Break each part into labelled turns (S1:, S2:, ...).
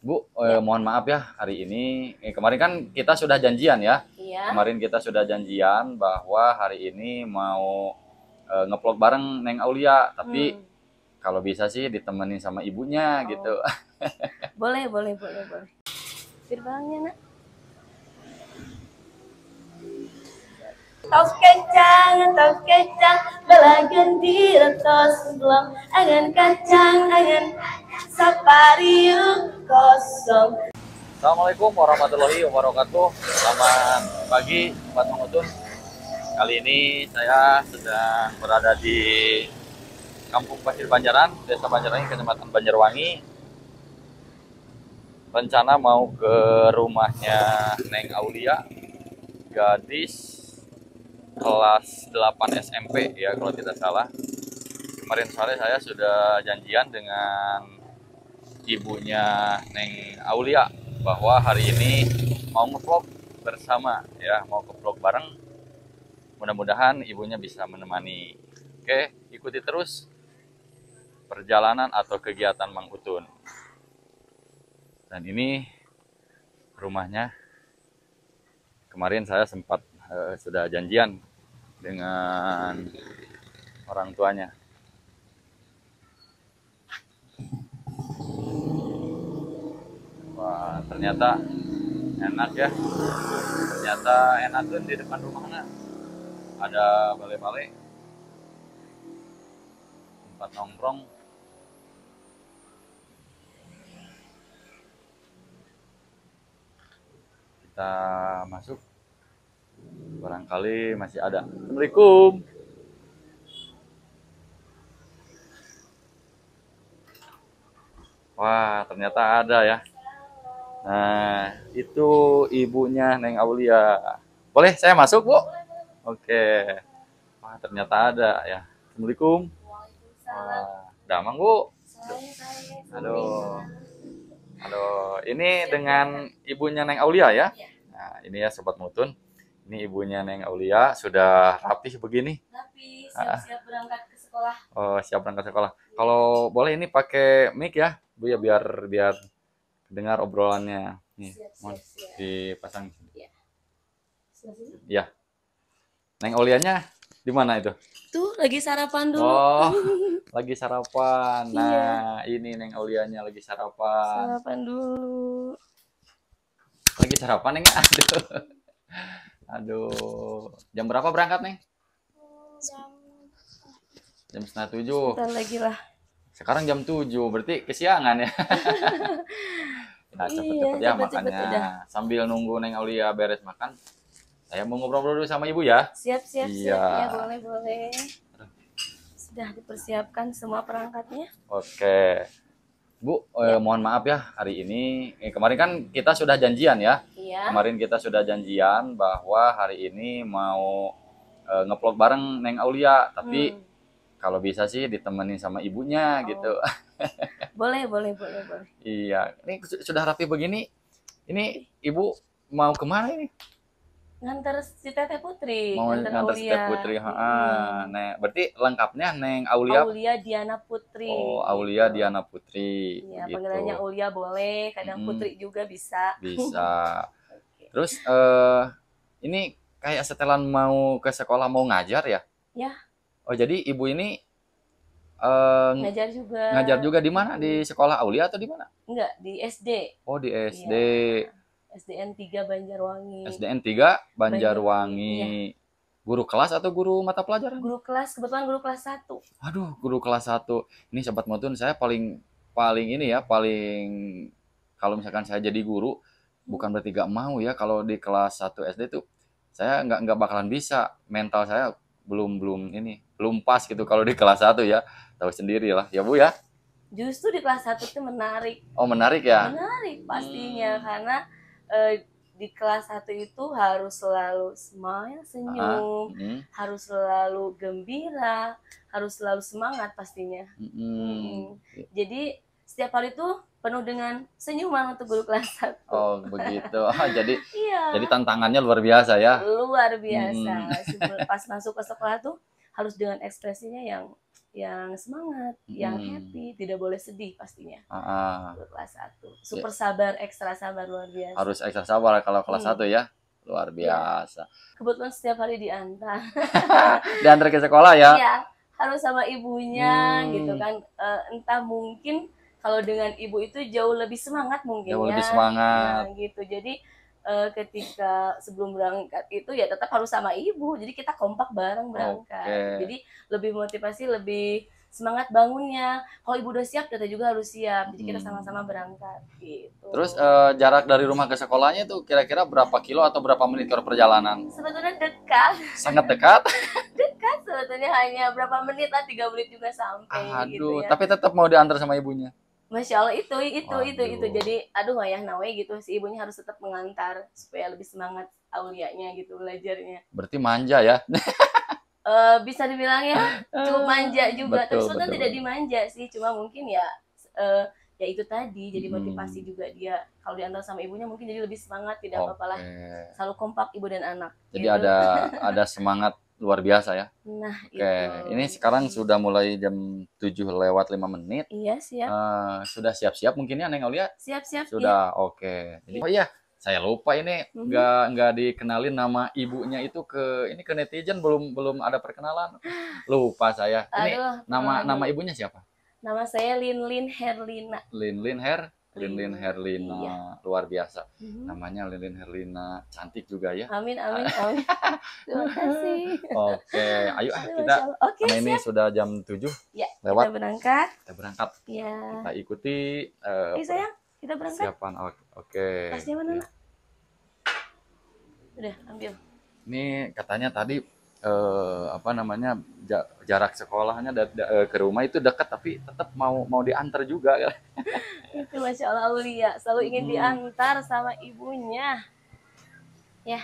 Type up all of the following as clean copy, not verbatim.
S1: Bu,
S2: Ya,
S1: mohon maaf ya hari ini. Kemarin kan kita sudah janjian ya.
S2: iya.
S1: Kemarin kita sudah janjian bahwa hari ini mau ngevlog bareng Neng Aulia. Tapi
S2: Hmm.
S1: kalau bisa sih ditemenin sama ibunya
S2: Oh,
S1: gitu.
S2: boleh, boleh, boleh, boleh. Gerbangnya, nak. Tos kecang, belagan di retos belum. Angan kacang, angan sapariuk kosong.
S1: Assalamualaikum warahmatullahi wabarakatuh. Selamat pagi, Sobat Mengutun. Kali ini saya sedang berada di Kampung Pasir Banjaran, Desa Banjarwangi, Kecamatan Banjarwangi. Rencana mau ke rumahnya Neng Aulia, gadis kelas 8 SMP ya kalau tidak salah. Kemarin sore saya sudah janjian dengan ibunya Neng Aulia bahwa hari ini mau ngevlog bersama ya, mau ke vlog bareng. Mudah-mudahan ibunya bisa menemani. Oke, ikuti terus perjalanan atau kegiatan Mang Utun. Dan ini rumahnya. Kemarin saya sempat sudah janjian dengan orang tuanya. Wah, ternyata enak ya. Ternyata enak tuh di depan rumahnya. Ada balai-balai, tempat nongkrong. Kita masuk, barangkali masih ada. Assalamualaikum. Wah, ternyata ada ya. Nah, itu ibunya Neng Aulia. Boleh saya masuk, Bu? Oke. Wah, ternyata ada ya. Assalamualaikum.
S2: Waalaikumsalam.
S1: Wah, damang, Bu.
S2: Saya,
S1: Aduh. Aduh, ini dengan ibunya Neng Aulia ya.
S2: Ya,
S1: Nah, ini ya Sobat Mutun. Ini ibunya Neng Aulia sudah rapih begini.
S2: tapi
S1: Ah,
S2: siap-siap berangkat ke sekolah.
S1: oh, siap berangkat sekolah. Kalau boleh ini pakai mic ya, Bu ya, biar biar dengar obrolannya. Nih,
S2: Siap,
S1: mohon
S2: siap, siap.
S1: dipasang.
S2: Ya, sebelah sini.
S1: Ya, Neng Aulianya di mana itu?
S2: Tuh, lagi sarapan dulu.
S1: Oh, lagi sarapan.
S2: Iya,
S1: Nah, ini Neng Aulianya lagi sarapan.
S2: sarapan dulu.
S1: Lagi sarapan, Neng. Aduh. Aduh. Jam berapa berangkat, Neng? Jam setengah tujuh.
S2: Sebentar lagi lah.
S1: Sekarang jam 7, berarti kesiangan ya. Nah,
S2: Iya,
S1: cepet-cepet ya
S2: cepet-cepet
S1: makannya.
S2: udah.
S1: Sambil nunggu Neng Aulia beres makan, saya mau ngobrol dulu sama ibu ya.
S2: Siap, siap,
S1: Iya.
S2: siap. Ya, boleh, boleh. Sudah dipersiapkan semua perangkatnya?
S1: Oke. Bu,
S2: Ya,
S1: mohon maaf ya hari ini. Kemarin kan kita sudah janjian ya.
S2: iya.
S1: Kemarin kita sudah janjian bahwa hari ini mau ngevlog bareng Neng Aulia. Tapi
S2: Hmm.
S1: kalau bisa sih ditemenin sama ibunya gitu.
S2: Oh, boleh, boleh, boleh, boleh.
S1: Iya. Ini sudah rapi begini. Ini ibu mau kemana ini?
S2: Ngantar si Teteh Putri,
S1: Mau
S2: ngantar
S1: ngantar Step
S2: Aulia.
S1: Putri.
S2: Mm-mm.
S1: Nah, berarti lengkapnya Neng Aulia.
S2: Aulia Diana Putri
S1: Oh, Aulia
S2: gitu.
S1: Diana Putri
S2: Iya,
S1: gitu.
S2: panggilannya Aulia boleh, kadang
S1: Mm-mm,
S2: Putri juga bisa.
S1: bisa.
S2: Oke.
S1: Terus ini kayak setelan mau ke sekolah mau ngajar ya?
S2: Ya,
S1: Oh, jadi ibu ini eh,
S2: ngajar juga.
S1: ngajar juga di mana?
S2: Mm-mm.
S1: Di sekolah Aulia atau di mana?
S2: Enggak, di SD.
S1: Oh, di SD.
S2: Iya, SDN 3 Banjarwangi.
S1: SDN 3
S2: Banjarwangi, iya.
S1: Banjarwangi. Guru kelas atau guru mata pelajaran?
S2: Guru kelas, kebetulan guru kelas 1.
S1: Aduh, guru kelas 1. Ini Sobat Mutun, saya paling paling ini ya, paling kalau misalkan saya jadi guru, bukan berarti gak mau ya kalau di kelas 1 SD tuh saya nggak bakalan bisa. Mental saya belum belum ini, belum pas gitu kalau di kelas 1 ya. Tahu sendiri lah, ya Bu ya.
S2: Justru di kelas 1 itu menarik.
S1: Oh, menarik ya?
S2: Menarik pastinya karena eh, di kelas 1 itu harus selalu smile, senyum, harus selalu gembira, harus selalu semangat pastinya. Jadi setiap hari itu penuh dengan senyuman untuk guru kelas 1.
S1: Oh, begitu. Jadi
S2: Iya,
S1: jadi tantangannya luar biasa ya.
S2: luar biasa. Pas masuk ke sekolah tuh harus dengan ekspresinya yang yang semangat, yang happy, tidak boleh sedih pastinya. Untuk kelas 1. Super sabar, ekstra sabar luar biasa.
S1: Harus ekstra sabar kalau kelas 1 ya. Luar biasa.
S2: Kebetulan setiap hari diantar.
S1: Diantar ke sekolah ya?
S2: Iya, harus sama ibunya gitu kan. Entah mungkin kalau dengan ibu itu jauh lebih semangat mungkin
S1: jauh
S2: ya.
S1: Lebih semangat.
S2: Nah, gitu. Jadi ketika sebelum berangkat itu ya tetap harus sama ibu, jadi kita kompak bareng berangkat. Jadi lebih motivasi, lebih semangat bangunnya. Kalau ibu udah siap, kita juga harus siap, jadi kita sama-sama berangkat gitu.
S1: Terus jarak dari rumah ke sekolahnya itu kira-kira berapa kilo atau berapa menit kalau perjalanan?
S2: Sebetulnya dekat.
S1: Sangat dekat?
S2: Dekat sebetulnya, hanya berapa menit lah, 3 menit juga sampai.
S1: Aduh,
S2: gitu ya.
S1: Tapi tetap mau diantar sama ibunya?
S2: Masya Allah, itu. Jadi aduh ayah nawe gitu, si ibunya harus tetap mengantar supaya lebih semangat Aulianya gitu belajarnya.
S1: Berarti manja ya?
S2: Bisa dibilang ya cukup manja juga.
S1: Betul,
S2: Tapi sebetulnya tidak dimanja sih, cuma mungkin ya ya itu tadi, jadi motivasi juga dia. Kalau diantar sama ibunya mungkin jadi lebih semangat, tidak apa-apa lah. Selalu kompak ibu dan anak.
S1: Jadi gitu. ada semangat luar biasa ya.
S2: Nah,
S1: ini sekarang sudah mulai jam 7 lewat 5 menit.
S2: Iya, siap.
S1: Sudah siap-siap mungkin ya Neng Aulia?
S2: Siap-siap.
S1: Sudah, oke. Jadi, oh iya, saya lupa ini nggak dikenalin nama ibunya itu ke netizen, belum ada perkenalan. Lupa saya. Ini nama ibunya siapa?
S2: Nama saya Linlin Herlina.
S1: Linlin Herlina, iya. Luar biasa. Namanya Linlin Herlina, cantik juga ya.
S2: Amin. Terima kasih.
S1: Oke, ayo kita. Karena ini sudah jam 7
S2: ya,
S1: lewat.
S2: Kita berangkat.
S1: Ya. Kita ikuti.
S2: Sayang, kita berangkat.
S1: Siapan, oke.
S2: Tasnya mana, Nak? Udah, ambil.
S1: Ini katanya tadi jarak sekolahnya ke rumah itu dekat, tapi tetap mau diantar juga ya.
S2: Itu Masya Allah, Aulia selalu ingin diantar sama ibunya ya.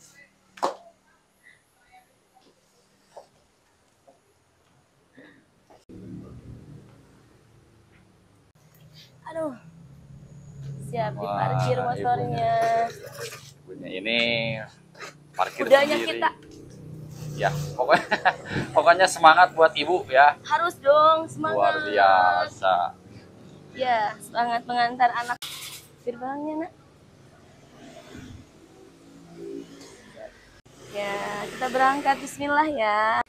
S2: Aduh, siap diparkir motornya.
S1: Ibunya ini parkir
S2: Udahnya
S1: sendiri.
S2: Kita
S1: ya, pokoknya semangat buat ibu ya.
S2: Harus dong, semangat.
S1: Luar biasa.
S2: Ya, semangat mengantar anak. Gerbangnya, Nak. Ya, kita berangkat. Bismillah ya.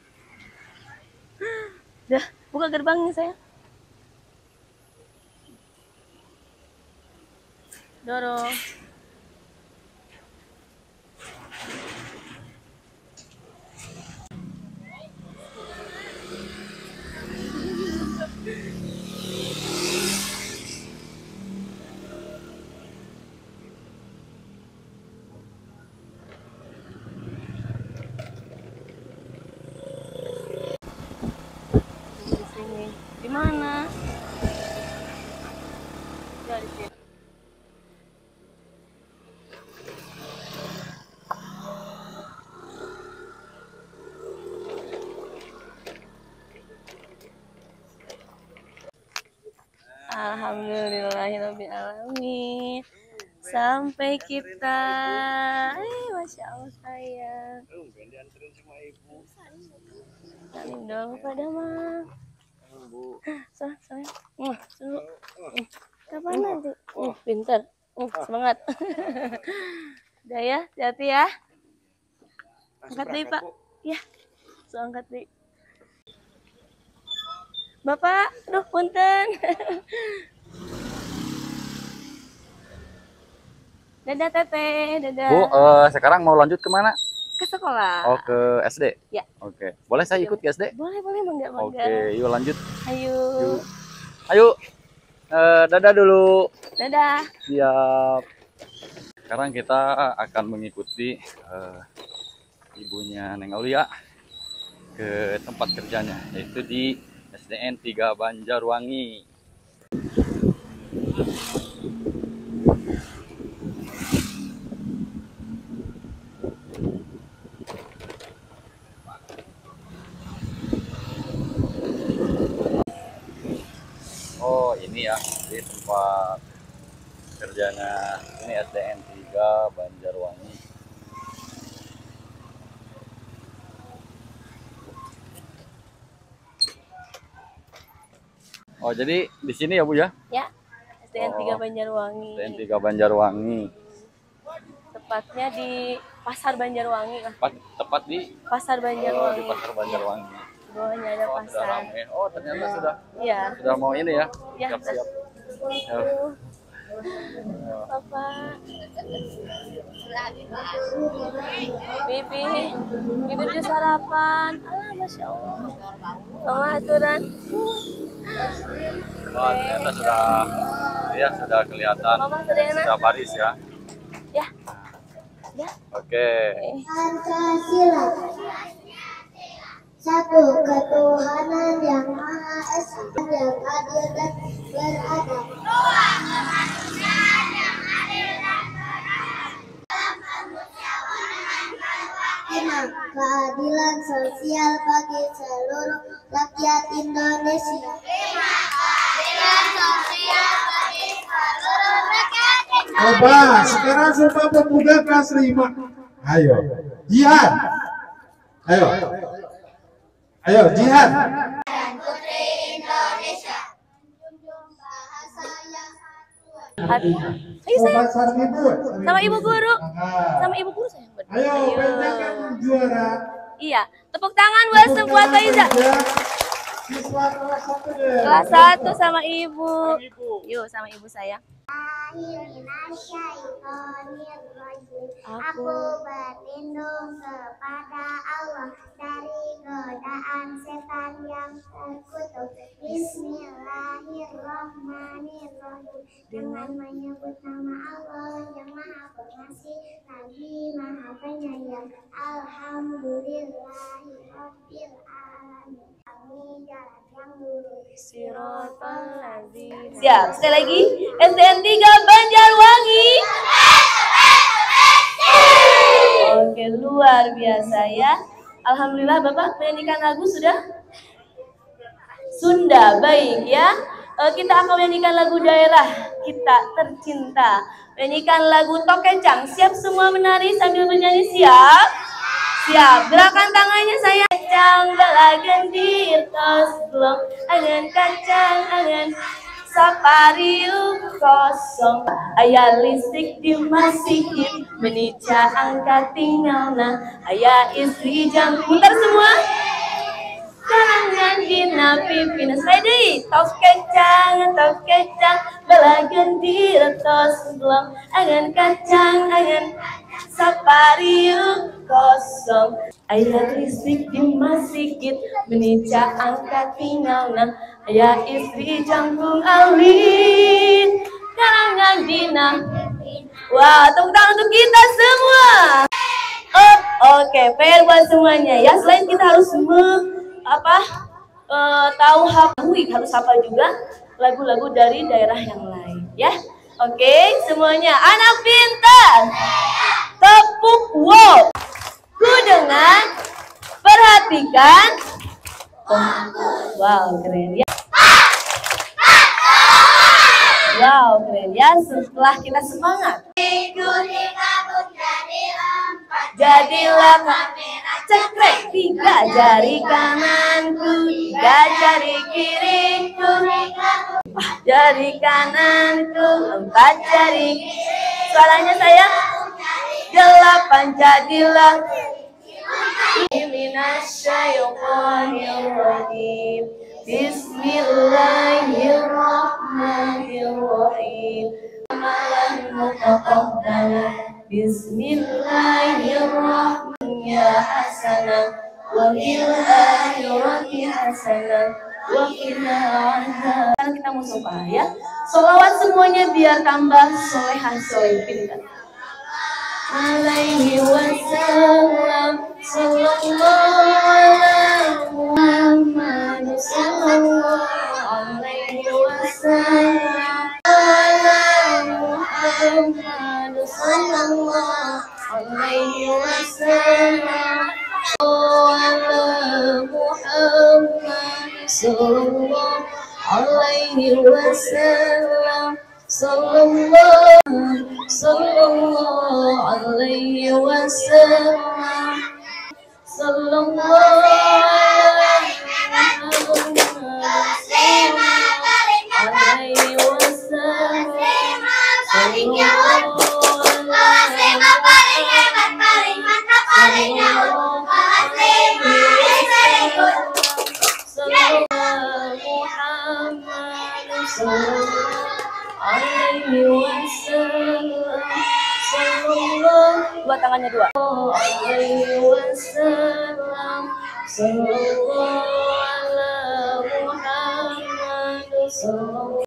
S2: Udah, buka gerbangnya sayang. Dorong. Di mana? Ya, di sini. Alhamdulillahirobbilalamin. Sampai kita. Masya Allah sayang.
S3: Dianterin sama ibu.
S2: Salim dong pada Mang. Sayang. Kapan nanti? Pintar. Semangat. Udah ya, hati-hati ya. Angkat deh, Pak. Ya. Angkat deh. Bapak, aduh punten. Dadah Teteh, dadah.
S1: Bu, sekarang mau lanjut kemana?
S2: Ke sekolah.
S1: Oh, ke SD?
S2: Ya.
S1: Oke. Boleh saya ikut ke SD?
S2: Boleh, mangga.
S1: Oke, yuk lanjut.
S2: Ayo.
S1: Dadah dulu.
S2: Dadah.
S1: Siap. Sekarang kita akan mengikuti ibunya Neng Aulia ke tempat kerjanya, yaitu di SDN 3 Banjarwangi. Oh, ini ya, di tempat kerjanya ini SDN 3 Banjarwangi. Oh, jadi di sini ya Bu ya?
S2: Ya, SDN 3
S1: Oh,
S2: Banjarwangi.
S1: SDN 3 Banjarwangi.
S2: Tepatnya di Pasar Banjarwangi.
S1: Tepat di
S2: Pasar Banjarwangi.
S1: di Pasar Banjarwangi.
S2: Di bawahnya ada
S1: Oh, sudah
S2: pasar.
S1: ramai. Oh, ternyata
S2: Iya.
S1: sudah mau ini ya?
S2: Ya.
S1: Siap-siap. Ya.
S2: Papa. Bibi udah sarapan. Ah, Masya Allah. Mama aturan.
S1: Oh, ternyata sudah kelihatan.
S2: Mama Serena.
S1: Sudah baris ya.
S2: Ya. Ya.
S1: Oke.
S4: Pancasila. Satu ketuhanan yang Maha Esa, yang adil dan beradab. Dua kemanusiaan yang adil dan beradab. Dalam kemusyawaratan keluarga. Lima keadilan sosial bagi seluruh rakyat Indonesia. Lima keadilan sosial bagi seluruh rakyat Indonesia.
S5: Coba sekarang Sumpah Pemuda kelas 5. Ayo, jihad. Ayo. Ayo, jihad.
S4: Dan Putri Indonesia. Junjung bahasa yang
S2: Ayo sayang. Sama ibu guru. Sama ibu guru sayang.
S5: Ayo, bentangkan juara.
S2: Iya. Tepuk tangan buat semua Faiza.
S5: Siswa kelas 1 deh.
S2: Kelas 1 sama ibu. Yuk sama ibu saya.
S4: Aku berlindung kepada Allah dari godaan setan yang terkutuk. Bismillahirrahmanirrahim. Dengan menyebut nama Allah yang Maha Pengasih lagi Maha Penyayang. Alhamdulillahirabbil alamin. Kami jalan yang lurus.
S2: Siap. Sekali lagi. SDN 3 Banjarwangi. Oke, luar biasa ya. Alhamdulillah Bapak menyanyikan lagu sudah? Sunda, baik ya. Kita akan menyanyikan lagu daerah kita tercinta. Menyanyikan lagu Tokecang. Siap semua menari sambil bernyanyi, siap? Siap. Gerakan tangannya saya. Kacang belagendir tos blok. Angan kacang, angan sapariu kosong. Ayah listrik di masjid. Menica angkat tinggalna. Ayah istri jam. Putar semua. Kalangan dina pimpinan saya deh. Tos kecang belagendir tos blok. Angan kacang, angan sapariu kosong. Ayah listrik di masjid. Menica angkat tinggalna. Ayah istri jangkung alit. Kalangan dina. Wah, tepuk tangan untuk kita semua. Oh, oke, PR buat semuanya ya. Selain kita harus harus hafal juga lagu-lagu dari daerah yang lain ya. Oke, semuanya anak pintar. Tepuk wow. Ku dengan perhatikan. Wow, keren ya. Wow, keren ya. Setelah kita semangat.
S4: Ikuti kabut jadi empat.
S2: Jadilah kamera cekrek. 3 jari kananku, 3 jari kiriku, jari kananku, 4 jari. Suaranya saya 8 jadilah. Minasyaitonirrajim. Bismillahirrahmanirrahim. Amalan mutaqabbalah. Bismillahirrahmanirrahim. Ya hasanah wa fil akhirati hasanah wa qina adzaban. Sekarang kita mau soal ya. Sholawat semuanya biar tambah solehan solehin. Alaihi wasallam sallallahu alaihi Muhammad sallallahu alaihi wasallam ala Muhammad sallallahu alaihi wasallam ala Muhammad sallallahu alaihi wasallam sallallahu alaihi wasallam sallallahu alaihi wasallam
S4: paling nyaut. Kelas 5 paling hebat, paling mantap, paling nyaut. Kelas 5 is very good.
S2: Dua tangannya dua. Alaihi wasallam. Sallallahu ala Muhammad.